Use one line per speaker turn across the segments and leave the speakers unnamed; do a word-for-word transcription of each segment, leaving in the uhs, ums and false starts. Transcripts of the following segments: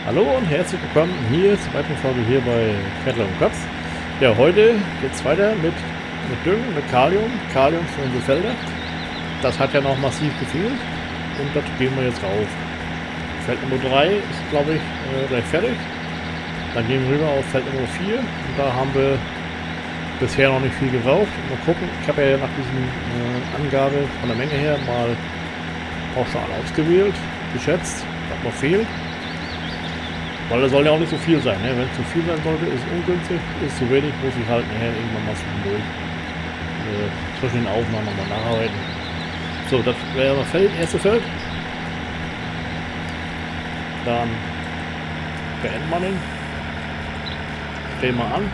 Hallo und herzlich willkommen hier zur weiteren Folge hier bei Kettler und Kotz. Ja, heute geht es weiter mit, mit Düngen, mit Kalium, Kalium für unsere Felder. Das hat ja noch massiv gefehlt und das gehen wir jetzt rauf. Feld Nummer drei ist, glaube ich, äh, gleich fertig. Dann gehen wir rüber auf Feld Nummer vier und da haben wir bisher noch nicht viel gebraucht. Mal gucken, ich habe ja nach diesen äh, Angabe von der Menge her mal pauschal ausgewählt, geschätzt, was noch fehlt. Weil das soll ja auch nicht so viel sein, ne? Wenn es zu viel sein sollte, ist es ungünstig, ist zu wenig, muss ich halt nachher irgendwann mal zwischendurch äh, zwischen den Aufnahmen nochmal nacharbeiten. So, das wäre das Feld, erste Feld. Dann beenden wir den. Stellen wir an.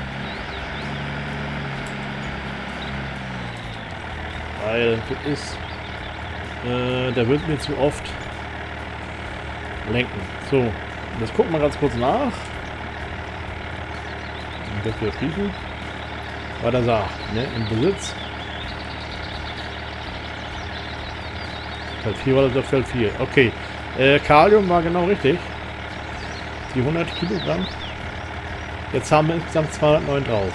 Weil das ist, äh, der wird mir zu oft lenken. So. Das gucken wir ganz kurz nach. Das wir schließen. Was er sagt, ne? Im Besitz. Feld vier war das Feld vier. Okay. Äh, Kalium war genau richtig. Die hundert Kilogramm. Jetzt haben wir insgesamt zweihundertneun drauf.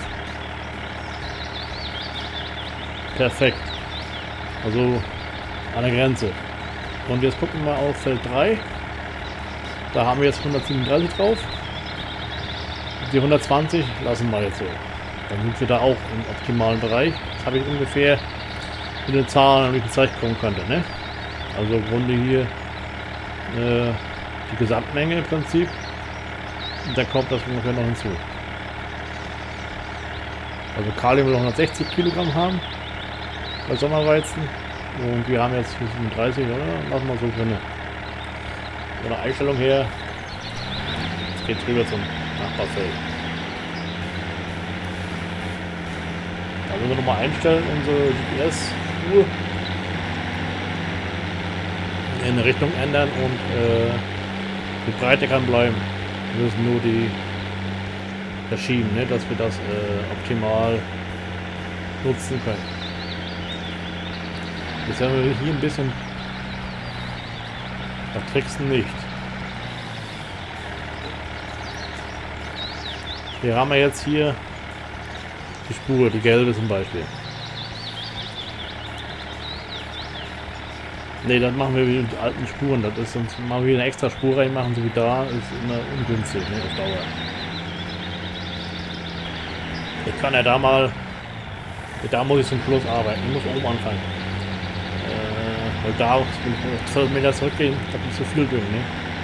Perfekt. Also an der Grenze. Und jetzt gucken wir auf Feld drei. Da haben wir jetzt hundertsiebenunddreißig drauf. Die hundertzwanzig lassen wir jetzt so. Dann sind wir da auch im optimalen Bereich. Jetzt habe ich ungefähr mit den Zahlen, an wie viel Zeit kommen könnte. Ne? Also im Grunde hier äh, die Gesamtmenge im Prinzip. Und dann kommt das ungefähr noch hinzu. Also Kalium will hundertsechzig Kilogramm haben bei Sommerweizen. Und wir haben jetzt siebenunddreißig, oder? Lassen wir so drin. Von der Einstellung her, jetzt geht es rüber zum Nachbarfeld. Da müssen wir nochmal einstellen, unsere G P S-Uhr in eine Richtung ändern und äh, die Breite kann bleiben. Wir müssen nur die verschieben, ne, dass wir das äh, optimal nutzen können. Jetzt haben wir hier ein bisschen tricksen nicht. Hier haben wir jetzt hier die Spur, die gelbe zum Beispiel. Ne, das machen wir wie die alten Spuren. Das ist sonst mal wieder eine extra Spur reinmachen, so wie da, ist immer ungünstig, ne, auf Dauer. Ich kann ja da mal, da muss ich zum Schluss arbeiten. Ich muss oben anfangen. Weil da auch zwölf Meter zurückgehen, das ist zu viel Düngen, ne?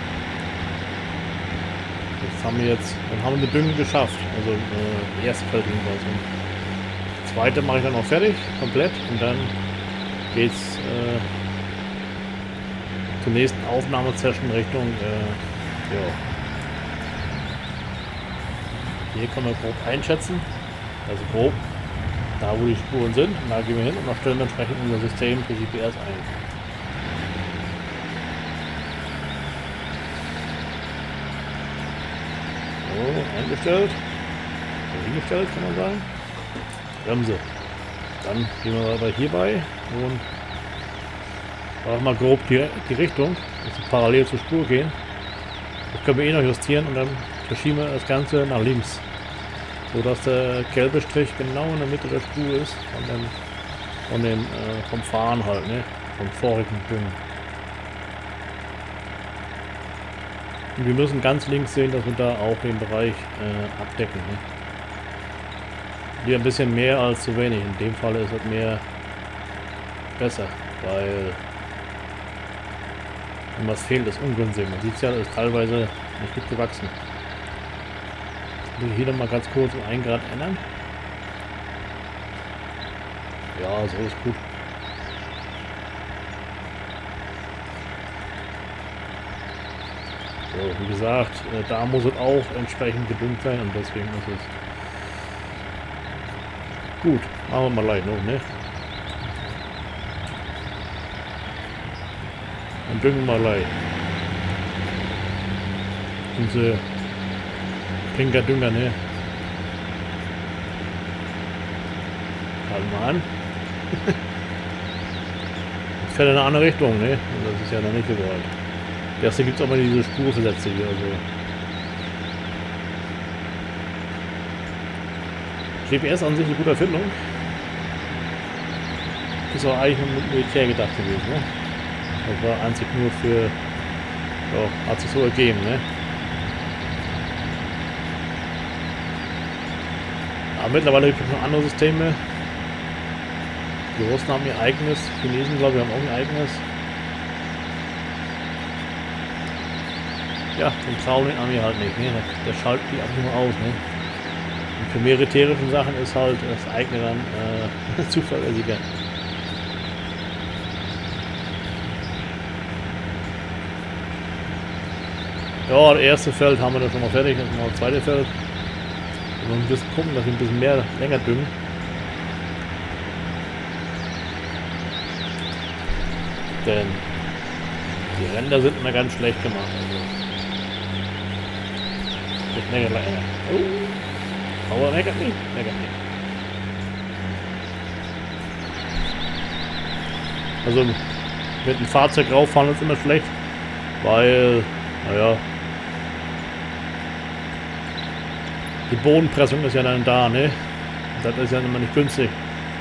Jetzt haben wir jetzt, dann haben wir eine Dünge geschafft. Also äh, die erste Feld jedenfalls. Und die zweite mache ich dann noch fertig, komplett. Und dann geht's äh, zur nächsten Aufnahmesession Richtung, äh, ja. Hier können wir grob einschätzen. Also grob. Da wo die Spuren sind, und da gehen wir hin und stellen entsprechend unser System für G P S ein. So, eingestellt. Eingestellt kann man sagen. Bremse. Dann gehen wir aber hierbei und machen mal grob die, die Richtung, dass wir parallel zur Spur gehen. Das können wir eh noch justieren und dann verschieben wir das Ganze nach links. So dass der gelbe Strich genau in der Mitte der Spur ist, von dem, von dem äh, vom Fahren halt, ne? Vom vorigen Düngen. Und wir müssen ganz links sehen, dass wir da auch den Bereich äh, abdecken. Ne? Hier ein bisschen mehr als zu wenig. In dem Fall ist es mehr besser, weil wenn was fehlt, ist ungünstig. Man sieht es ja, ist teilweise nicht gut gewachsen. Hier noch mal ganz kurz um ein Grad ändern. Ja, so ist gut. So, wie gesagt, da muss es auch entsprechend gedüngt sein und deswegen ist es gut. Machen wir mal gleich noch, ne? Dann düngen wir mal gleich. Unsere pinker Dünger, ne? Halt mal an. Jetzt fährt er in eine andere Richtung, ne? Und das ist ja noch nicht gewollt. Erste gibt es aber diese Spurversätze hier, also G P S an sich eine gute Erfindung. Ist auch eigentlich nur mit Militär gedacht gewesen, ne? Das war einzig nur für, ja, hat sich so ergeben, ne? Aber mittlerweile gibt es noch andere Systeme. Die Russen haben ihr eigenes, die Chinesen, glaube ich, haben auch ihr eigenes. Ja, den trauen den Armee halt nicht, ne? Der schaltet die einfach nur aus, ne? Und für militärische Sachen ist halt das eigene dann äh, zuverlässiger. Ja, das erste Feld haben wir dann schon mal fertig, jetzt noch das zweite Feld. Wir müssen ein bisschen gucken, dass wir ein bisschen mehr länger düngen. Denn die Ränder sind immer ganz schlecht gemacht. Also nicht länger, länger. Oh, aber meckert nicht, meckert nicht. Also mit dem Fahrzeug rauffahren ist immer schlecht, weil, naja, die Bodenpressung ist ja dann da, ne? Das ist ja immer nicht günstig.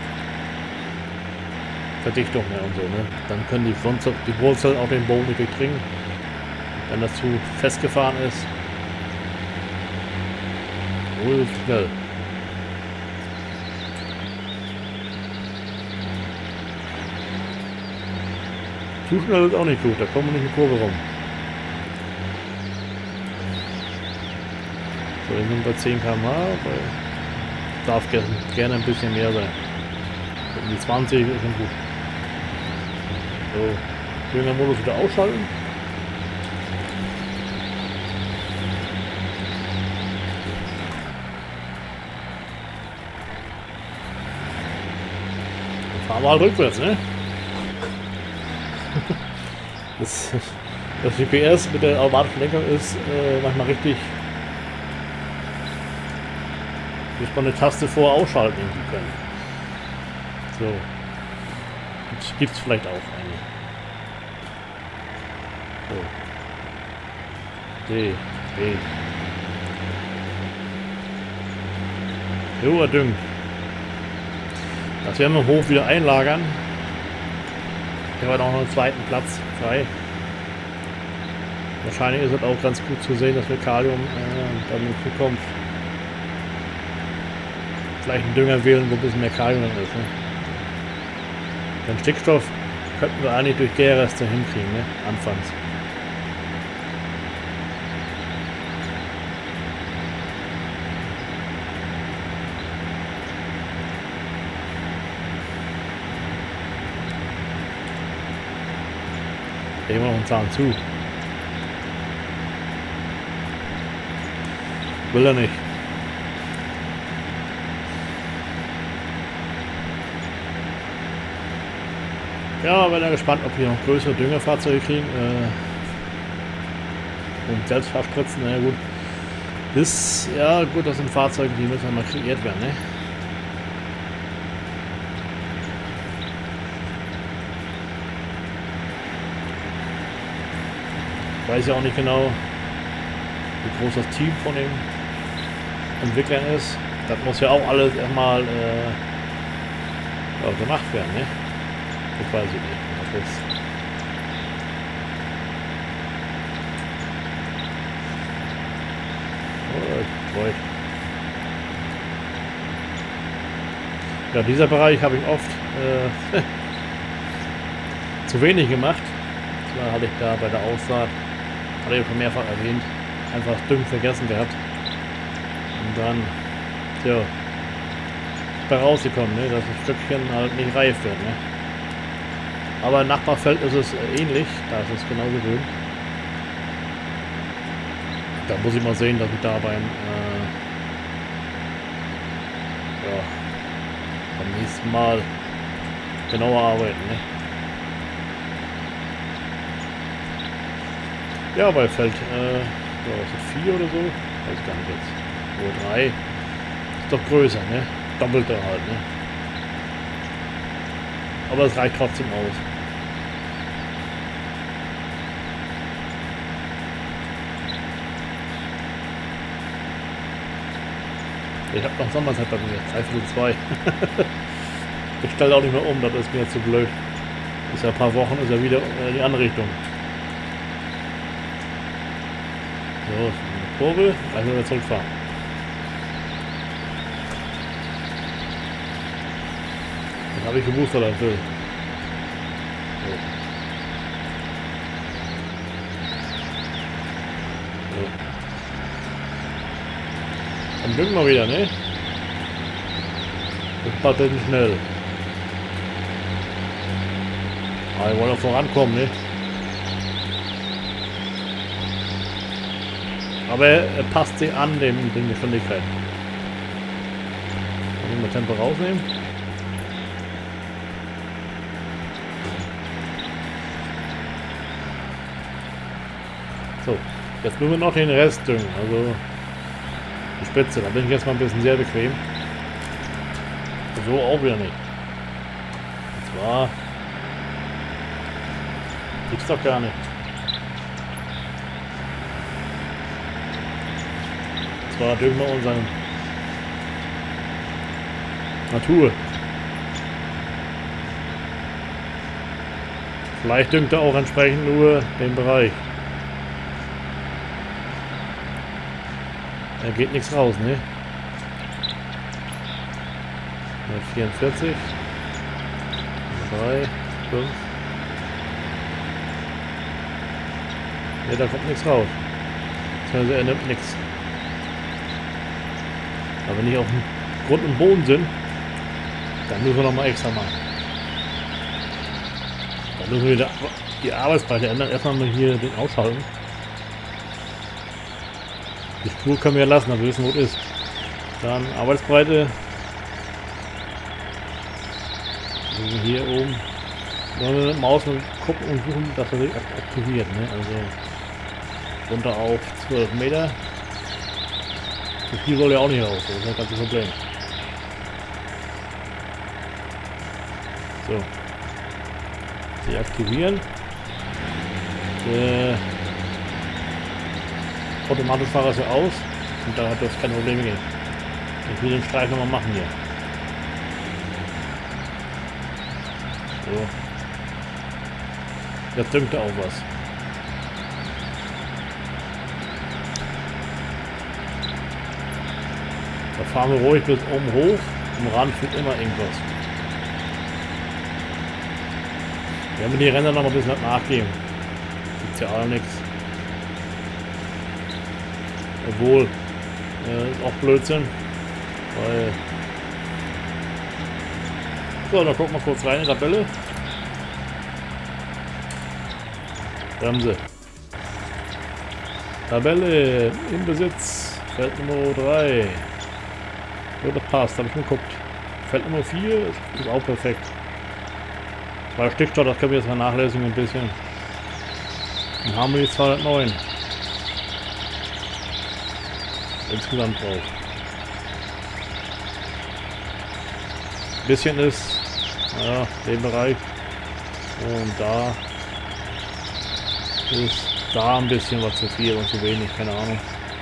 Verdichtung, ja, und so, ne? Dann können die, Wurzel, die Wurzeln auch den Boden nicht durchdringen, wenn das zu festgefahren ist. Wohl schnell. Zu schnell ist auch nicht gut, da kommen wir nicht in die Kurve rum. So, wir sind bei zehn Kilometer pro Stunde, darf gerne ein bisschen mehr sein. Um die zwanzig ist schon gut. So, Düngermodus wieder ausschalten. Dann fahren wir halt rückwärts, ne? Das, das G P S mit der automatischen Lenkung ist äh, manchmal richtig. Muss man eine Taste vor ausschalten irgendwie können. So. Jetzt gibt es vielleicht auch eine. So. D. B. Jo, erdüngt. Das werden wir hoch wieder einlagern. Hier war noch einen zweiten Platz frei. Wahrscheinlich ist es auch ganz gut zu sehen, dass wir Kalium äh, dann in Zukunft vielleicht einen Dünger wählen, wo ein bisschen mehr Kalium drin ist. Ne? Den Stickstoff könnten wir eigentlich durch Gärreste hinkriegen, ne? Anfangs. Legen wir noch einen Zahn zu. Will er nicht. Ja, bin ja gespannt, ob wir noch größere Düngerfahrzeuge kriegen. Äh, und selbst verspritzen, na ja gut. Das, ja gut, das sind Fahrzeuge, die müssen mal kreiert werden, ne? Ich weiß ja auch nicht genau, wie groß das Team von den Entwicklern ist. Das muss ja auch alles erstmal äh, ja, gemacht werden, ne? Das weiß ich nicht. Das ist oh, ja, dieser Bereich habe ich oft äh, zu wenig gemacht. Zwar hatte ich da bei der Aussaat, hatte ich schon mehrfach erwähnt, einfach Düngen vergessen gehabt. Und dann, tja, da rausgekommen, ne, dass das Stückchen halt nicht reif wird. Ne. Aber im Nachbarfeld ist es ähnlich, da ist es genauso grün. Da muss ich mal sehen, dass ich da beim, äh, ja, beim nächsten Mal genauer arbeiten. Ne. Ja, bei Feld äh, ja, vier oder so, weiß ich gar nicht jetzt. Oder drei. Ist doch größer, ne? Doppelte halt, ne? Aber es reicht trotzdem aus. Ich habe noch Sommerzeit bei mir. dreiviertel zwei. Ich stelle auch nicht mehr um, das ist mir jetzt zu blöd. Ist ja ein paar Wochen, ist ja wieder in die andere Richtung. So, eine Kurve, also wieder zurückfahren. Dann habe ich gewusst, was er will. So. So. Dann düngen wir wieder, ne? Das war ein bisschen schnell. Aber wir wollen auch vorankommen, ne? Aber er passt sich an den, den Geschwindigkeiten. Dann wir Tempo rausnehmen. So, jetzt müssen wir noch den Rest düngen, also die Spitze. Da bin ich jetzt mal ein bisschen sehr bequem. So auch wieder nicht. Und zwar gibt's doch gar nicht. Und zwar düngen wir unseren Natur. Vielleicht düngt er auch entsprechend nur den Bereich. Da geht nichts raus, ne? vierundvierzig. drei, fünf. Ne, da kommt nichts raus. Also er nimmt nichts. Aber wenn ich auf dem Grund und Boden sind, dann müssen wir noch mal extra machen. Dann müssen wir wieder die Arbeitsbreite ändern. Erstmal mal hier den ausschalten. Die Spur können wir ja lassen, aber wir wissen, wo es ist. Dann Arbeitsbreite. Also hier oben. Wenn wir mit der Maus gucken und suchen, dass er sich aktiviert. Ne? Also runter auf zwölf Meter. So viel soll ja auch nicht raus. Das ist das ganze Problem. So. Sie aktivieren. Der Automatikfahrer ist ja aus. Und da hat das keine Probleme geben. Ich will den Streifen nochmal machen hier. So. Jetzt düngt er auch was. Da fahren wir ruhig bis oben hoch. Am Rand führt immer irgendwas. Wir werden die Ränder noch mal ein bisschen nachgeben. Gibt's ja auch nichts. Obwohl, äh, ist auch Blödsinn. Weil. So, dann gucken wir kurz rein in die Tabelle. Bremse. Tabelle im Besitz. Feld Nummer drei. So, das passt, habe ich schon geguckt. Feld Nummer vier ist auch perfekt. Bei Stickstoff, das können wir jetzt mal nachlesen ein bisschen. Dann haben wir die zweihundertneun. Insgesamt drauf. Ein bisschen ist, naja, den Bereich. Und da ist da ein bisschen was zu viel und zu wenig, keine Ahnung.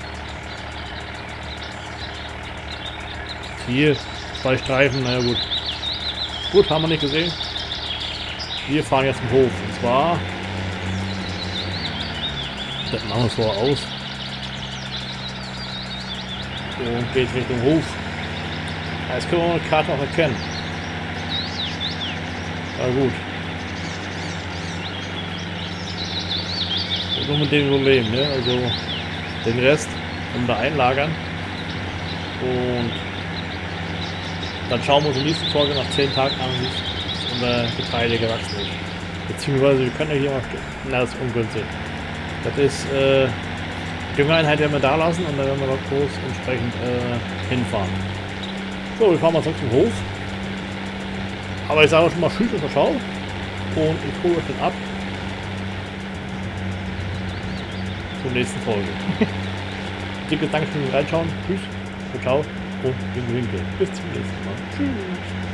Hier zwei Streifen, naja gut. Gut, haben wir nicht gesehen. Wir fahren jetzt im Hof. Und zwar. Das machen wir vorher aus. Und geht Richtung Hof. Jetzt können wir eine Karte auch erkennen. Na gut. Und nur mit dem Problem, ne? Also den Rest können wir einlagern. Und dann schauen wir uns in der nächsten Folge nach zehn Tagen an, wie unser Getreide gewachsen ist. Beziehungsweise wir können ja hier mal, na, das ist ungünstig. Das ist, äh, die Düngereinheit werden wir da lassen und dann werden wir noch groß entsprechend äh, hinfahren. So, wir fahren mal zurück zum Hof. Aber ich sage schon mal Tschüss und Ciao. Und ich hole euch dann ab zur nächsten Folge. Dickes Dankeschön fürs Reinschauen. Tschüss, ciao und im Winkel. Bis zum nächsten Mal. Tschüss.